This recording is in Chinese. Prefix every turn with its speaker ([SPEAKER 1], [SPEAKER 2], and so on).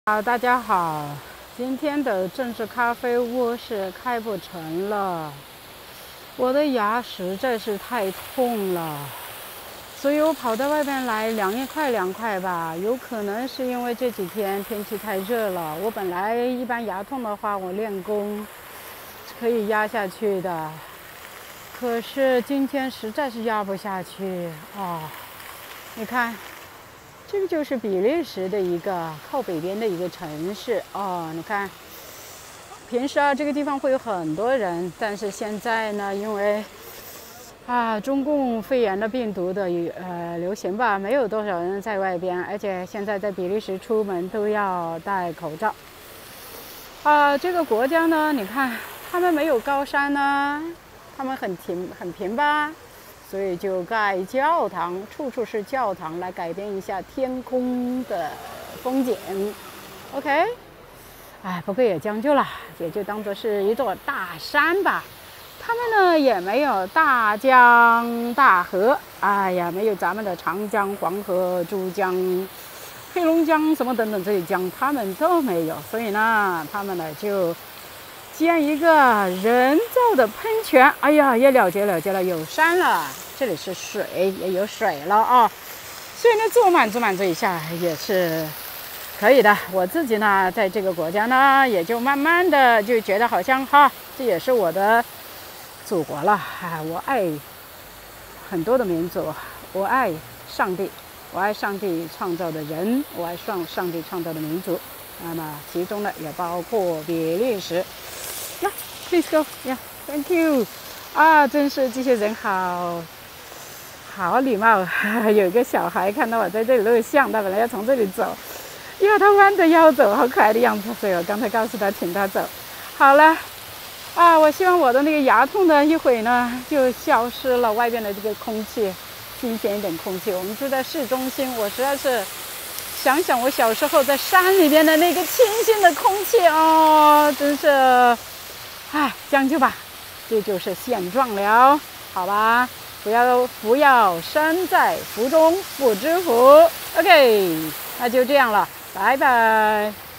[SPEAKER 1] 好，大家好，今天的正式咖啡屋是开不成了，我的牙实在是太痛了，所以我跑到外边来凉快吧。有可能是因为这几天天气太热了。我本来一般牙痛的话，我练功可以压下去的，可是今天实在是压不下去哦。你看。这个就是比利时的一个靠北边的一个城市哦。你看，平时这个地方会有很多人，但是现在呢，因为中共肺炎的病毒的流行吧，没有多少人在外边，而且现在在比利时出门都要戴口罩。这个国家呢，你看他们没有高山呢，他们很平吧。所以就盖教堂，处处是教堂，来改变一下天空的风景。OK， 不过也将就了，也就当作是一座大山吧。他们呢也没有大江大河，没有咱们的长江、黄河、珠江、黑龙江什么等等这些江，他们都没有。所以呢，他们呢就建一个人造的喷泉。也了结了，有山了，这里是水，也有水了啊。所以呢，自我满足一下也是可以的。我自己呢，在这个国家呢，也就慢慢的就觉得好像这也是我的祖国了。我爱很多的民族，我爱上帝，我爱上帝创造的人，我爱上帝创造的民族。那么其中呢，也包括比利时。Please go. Thank you. 真是这些人好礼貌。有一个小孩看到我在这里录像，他本来要从这里走，他弯着腰走，好可爱的样子，所以我刚才告诉他请他走。好了，我希望我的那个牙痛的一会呢就消失了，外边的这个空气，新鲜一点空气。我们住在市中心，我实在是想想我小时候在山里边的那个清新的空气真是。将就吧，这就是现状了，好吧？不要身在福中不知福。OK， 那就这样了，拜拜。